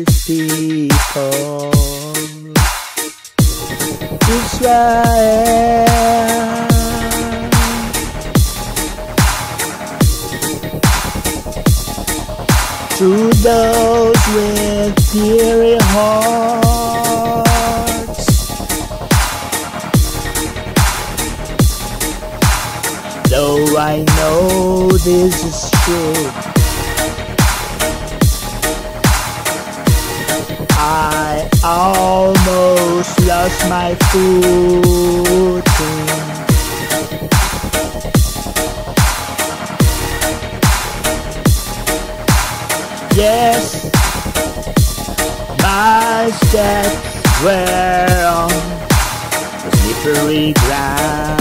his people. Israel, to those with weary hearts, though I know this is true, I almost lost my footing. Yes, my steps were on the slippery ground.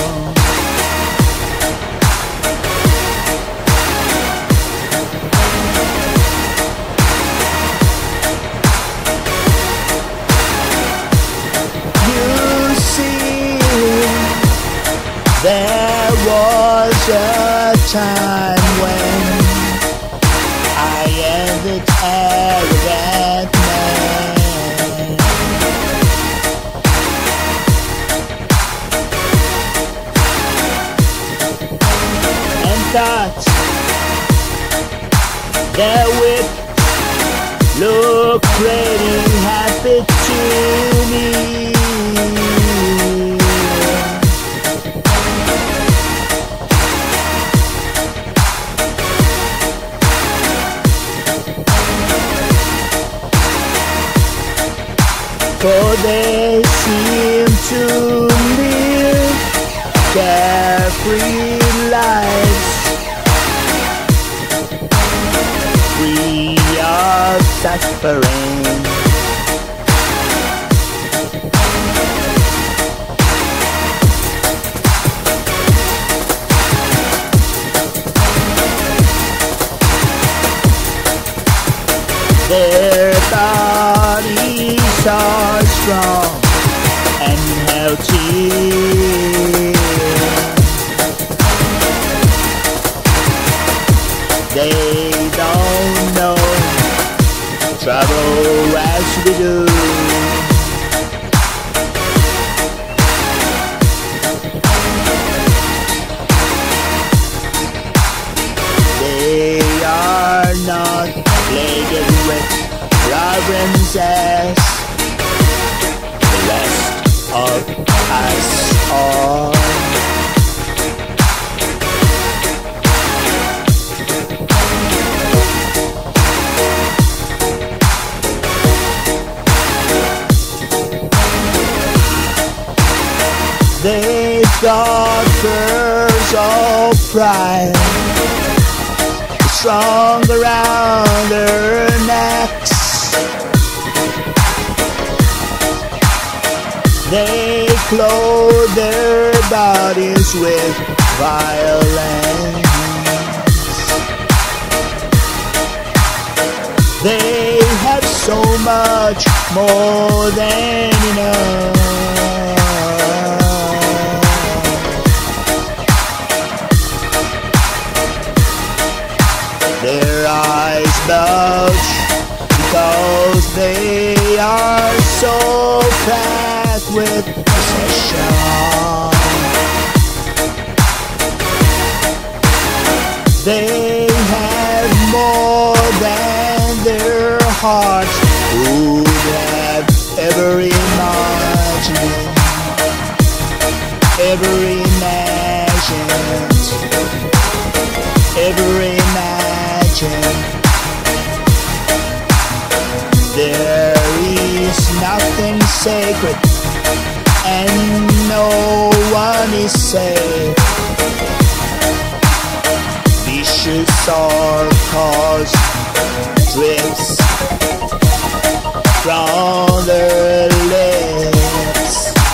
There was a time when I envied arrogant men, and thought their wit looked pretty happy to me. For they seem to live carefree lives, free of suffering. Their bodies are strong and healthy. They don't know trouble as we do. They are not plagued with problems as the rest of us are. They've got furs of pride strong around their necks. They clothe their bodies with violence. They have so much more than enough. Their eyes bulge because they are so fat with possession. They have more than their hearts would have ever imagined, ever imagined, ever imagined. There is nothing sacred and no one is safe. Vicious or cause drips from their lips.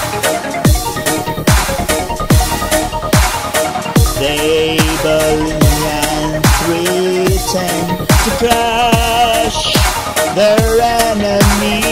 They bully and pretend to crush their enemies.